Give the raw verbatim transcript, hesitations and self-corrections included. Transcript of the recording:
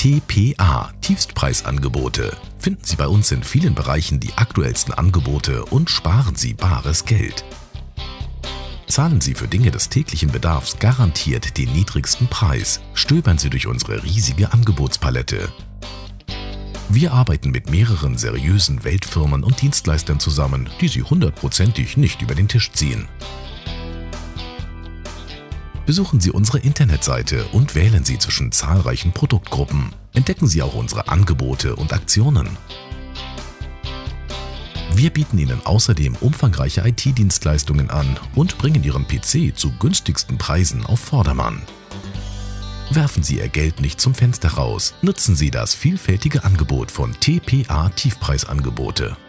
T P A Tiefstpreisangebote. Finden Sie bei uns in vielen Bereichen die aktuellsten Angebote und sparen Sie bares Geld. Zahlen Sie für Dinge des täglichen Bedarfs garantiert den niedrigsten Preis. Stöbern Sie durch unsere riesige Angebotspalette. Wir arbeiten mit mehreren seriösen Weltfirmen und Dienstleistern zusammen, die Sie hundertprozentig nicht über den Tisch ziehen. Besuchen Sie unsere Internetseite und wählen Sie zwischen zahlreichen Produktgruppen. Entdecken Sie auch unsere Angebote und Aktionen. Wir bieten Ihnen außerdem umfangreiche I T-Dienstleistungen an und bringen Ihren P C zu günstigsten Preisen auf Vordermann. Werfen Sie Ihr Geld nicht zum Fenster raus. Nutzen Sie das vielfältige Angebot von T P A Tiefpreisangebote.